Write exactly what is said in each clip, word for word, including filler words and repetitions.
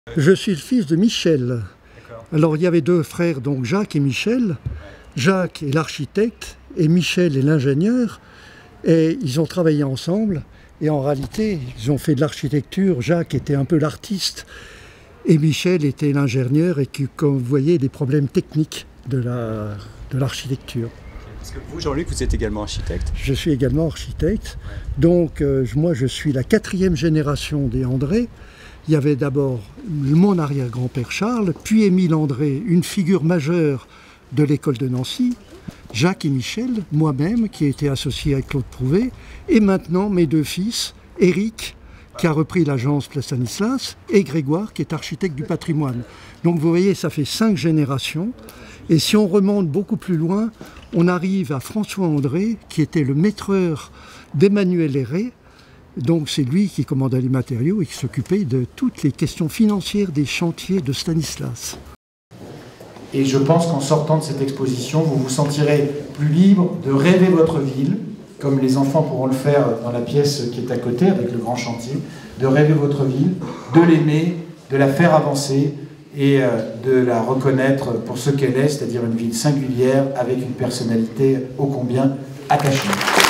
Je suis le fils de Michel. Alors il y avait deux frères, donc Jacques et Michel. Jacques est l'architecte et Michel est l'ingénieur. Et ils ont travaillé ensemble. Et en réalité, ils ont fait de l'architecture. Jacques était un peu l'artiste. Et Michel était l'ingénieur et qui, comme vous voyez, des problèmes techniques de la, de l'architecture. Parce que vous, Jean-Luc, vous êtes également architecte. Je suis également architecte. Donc euh, moi, je suis la quatrième génération des André. Il y avait d'abord mon arrière-grand-père Charles, puis Émile André, une figure majeure de l'école de Nancy, Jacques et Michel, moi-même, qui ai été associé avec Claude Prouvé, et maintenant mes deux fils, Éric, qui a repris l'agence Place Stanislas, et Grégoire, qui est architecte du patrimoine. Donc vous voyez, ça fait cinq générations. Et si on remonte beaucoup plus loin, on arrive à François André, qui était le maîtreur d'Emmanuel Héré. Donc c'est lui qui commandait les matériaux et qui s'occupait de toutes les questions financières des chantiers de Stanislas. Et je pense qu'en sortant de cette exposition, vous vous sentirez plus libre de rêver votre ville, comme les enfants pourront le faire dans la pièce qui est à côté avec le grand chantier, de rêver votre ville, de l'aimer, de la faire avancer et de la reconnaître pour ce qu'elle est, c'est-à-dire une ville singulière avec une personnalité ô combien attachée.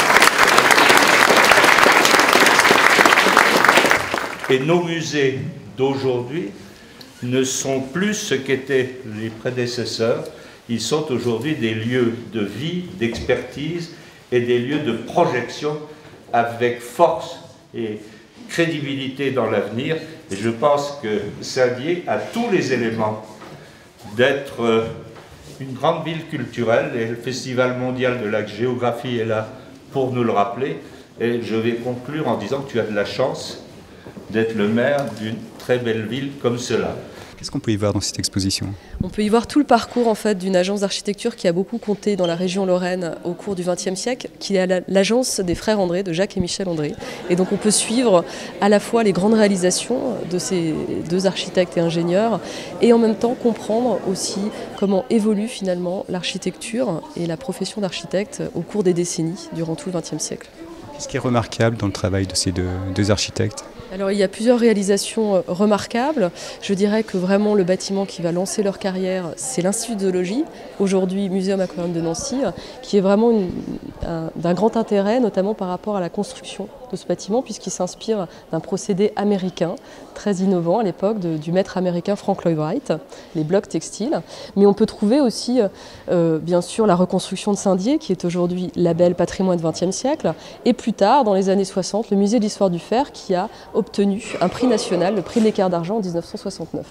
Et nos musées d'aujourd'hui ne sont plus ce qu'étaient les prédécesseurs. Ils sont aujourd'hui des lieux de vie, d'expertise et des lieux de projection avec force et crédibilité dans l'avenir. Et je pense que Saint-Dié a tous les éléments d'être une grande ville culturelle, et le Festival mondial de la géographie est là pour nous le rappeler. Et je vais conclure en disant que tu as de la chance d'être le maire d'une très belle ville comme cela. Qu'est-ce qu'on peut y voir dans cette exposition? On peut y voir tout le parcours en fait, d'une agence d'architecture qui a beaucoup compté dans la région Lorraine au cours du vingtième siècle, qui est l'agence des frères André, de Jacques et Michel André. Et donc on peut suivre à la fois les grandes réalisations de ces deux architectes et ingénieurs, et en même temps comprendre aussi comment évolue finalement l'architecture et la profession d'architecte au cours des décennies, durant tout le vingtième siècle. Qu'est-ce qui est remarquable dans le travail de ces deux, deux architectes? Alors il y a plusieurs réalisations remarquables. Je dirais que vraiment le bâtiment qui va lancer leur carrière, c'est l'Institut de zoologie, aujourd'hui Muséum aquarium de Nancy, qui est vraiment d'un grand intérêt, notamment par rapport à la construction de ce bâtiment, puisqu'il s'inspire d'un procédé américain, très innovant à l'époque, du maître américain Frank Lloyd Wright, les blocs textiles. Mais on peut trouver aussi, euh, bien sûr, la reconstruction de Saint-Dié, qui est aujourd'hui label patrimoine du vingtième siècle, et plus tard, dans les années soixante, le musée de l'histoire du fer, qui a obtenu un prix national, le prix de l'écart d'argent en mille neuf cent soixante-neuf.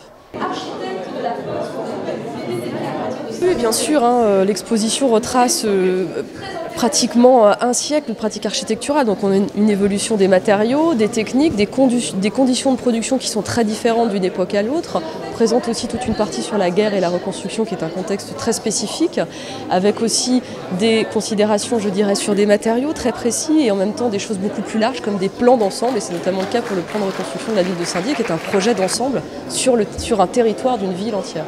Oui, bien sûr, hein, l'exposition retrace euh, pratiquement un siècle de pratique architecturale. Donc on a une, une évolution des matériaux, des techniques, des, condi des conditions de production qui sont très différentes d'une époque à l'autre. On présente aussi toute une partie sur la guerre et la reconstruction qui est un contexte très spécifique, avec aussi des considérations, je dirais, sur des matériaux très précis et en même temps des choses beaucoup plus larges comme des plans d'ensemble. Et c'est notamment le cas pour le plan de reconstruction de la ville de Saint-Dié, qui est un projet d'ensemble sur, le, sur un territoire d'une ville entière.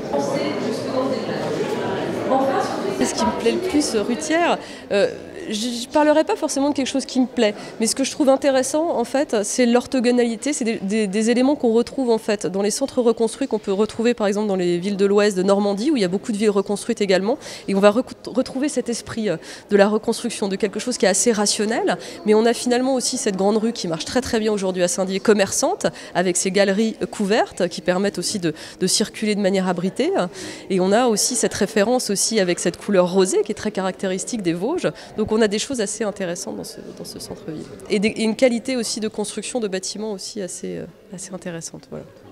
Ce qui me plaît le plus, Rutière, euh, je ne parlerai pas forcément de quelque chose qui me plaît, mais ce que je trouve intéressant, en fait, c'est l'orthogonalité, c'est des, des, des éléments qu'on retrouve en fait dans les centres reconstruits, qu'on peut retrouver par exemple dans les villes de l'Ouest, de Normandie, où il y a beaucoup de villes reconstruites également, et on va re retrouver cet esprit de la reconstruction, de quelque chose qui est assez rationnel, mais on a finalement aussi cette grande rue qui marche très très bien aujourd'hui à Saint-Dié, commerçante, avec ses galeries couvertes qui permettent aussi de, de circuler de manière abritée, et on a aussi cette référence aussi avec cette couleur rosée qui est très caractéristique des Vosges. Donc on a des choses assez intéressantes dans ce, dans ce centre-ville. Et, et une qualité aussi de construction de bâtiments aussi assez, assez intéressante. Voilà.